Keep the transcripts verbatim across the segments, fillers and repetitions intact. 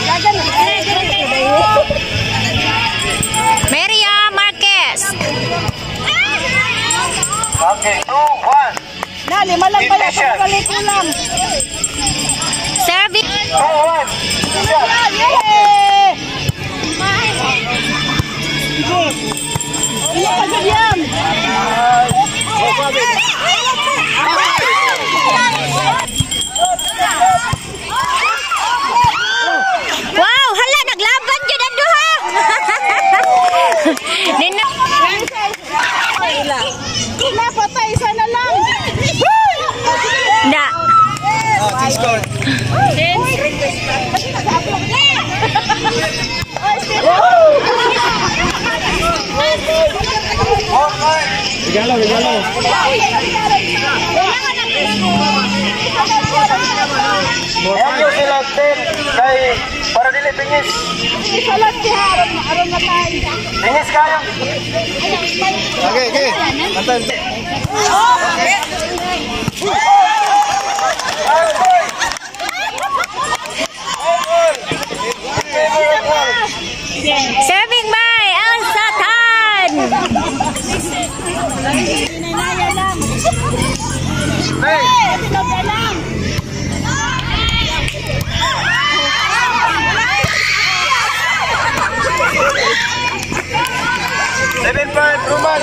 Maria Marquez. Okay, two, one. Na, lima lang pala. Pagkalit mo lang. Serving. Two, one. Yay! Iya pa yan. Wow, hala naglaban jud ang duha. Nina. Napatay sana lang. Da. Regalo, regalo. Ayo sila ten kay para dili pingis. Salat siya aron aron na tayo. Pingis kayo. Okay, okay. Antan. Serving by Elsa Tan. Hey. Seven point Roman.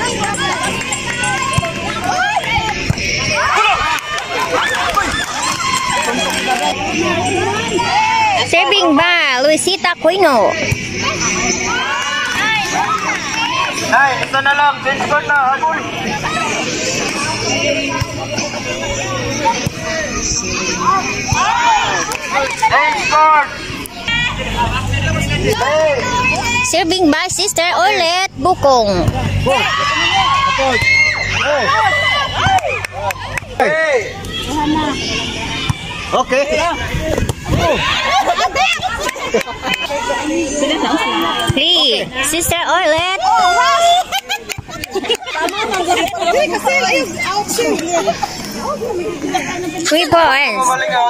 Serving by Luisita Quino. Ay, ito na lang. Change court na. Habol. Change court. Hey. Serving by Sister Olet Bukong. Hey. Okay. Three. Sister Olet. Three points.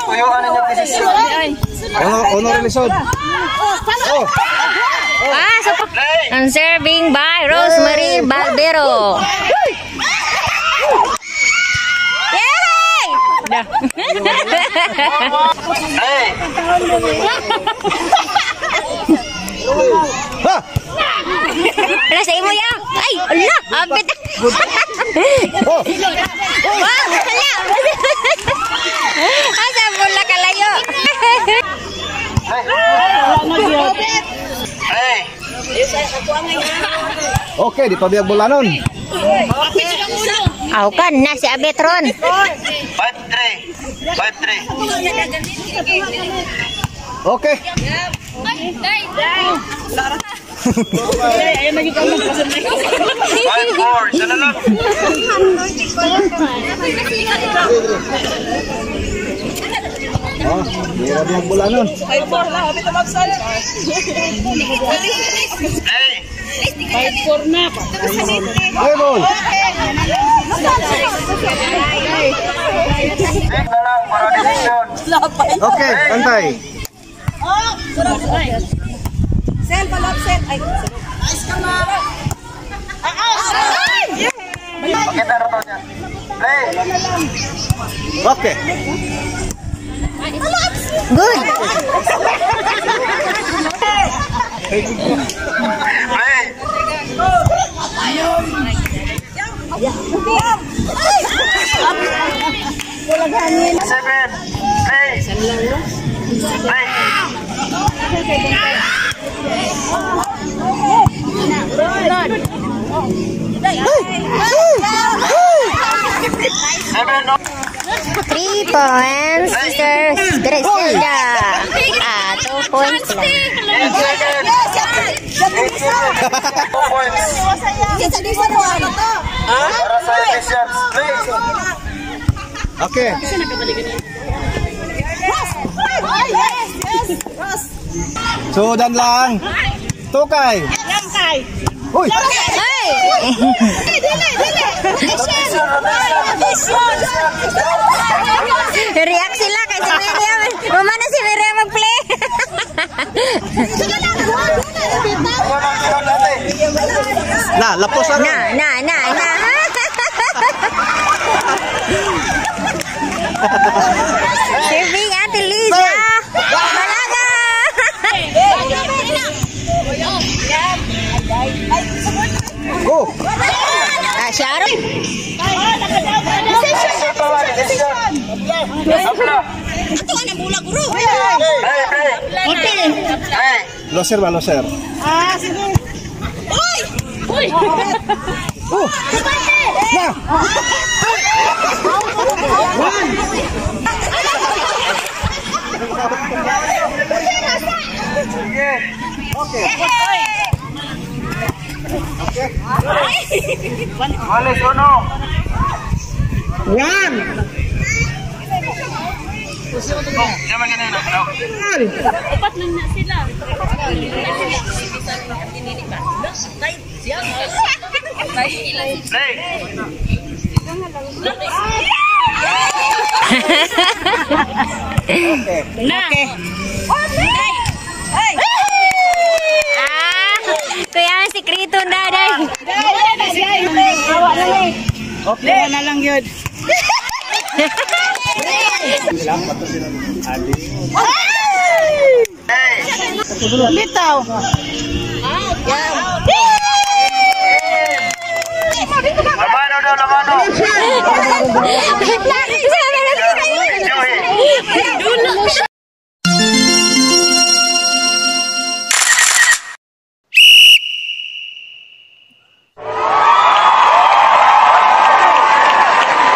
Ono relisod. Oh. Ah, so and serving by Rosemary Baldero. Yay! Hey. Ha. Ala sa imo ya. Ay, ala, apit. Oh. Wow, ala. Asa pula kalayo. Hey. Okay, di pa biag bulanon. Aw kan na si Abetron. five three. five three. Okay. five four. Sana lang. Oh, biag biag bulanon. five four lang, abi tumagsan. Hey. five four na. Hey, boy. Take na lang para decision. Okay, pantay. Sel, balap sel. Ay, ayos ka ma. Pakita rin niya. Play. Okay. Good. Play. Seven. Play. Play. Seven. Three points, Sister Griselda. Ah, two points lang. Eight seconds. Eight seconds. Two points. Para sa Christians. Play. Okay. Sudan lang. Tukay. Langkay. Uy. Hey! Dili, dili. React sila kay si Miriam. Mama na si Miriam mag-play. Ako nang sunod natin. Na, lapos ano? Na, na, na, na. Serving Ate Liza. Malaga. Go! Ah, Sharon. Decision pa ba? Decision. Abla. Ito ka na bulag, bro. Play, play. Play. Loser ba, loser? Ah, sige. Uy! Uy! Oh! Na! Sige. Okay. Walis uno. One! Jaman ganun na. Upat lang na sila. Play. Na. Ah, kaya ang sikreto na day. Okay na lang yun. Bitaw. Lamano daw, lamano.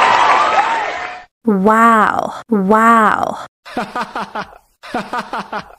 Wow, wow.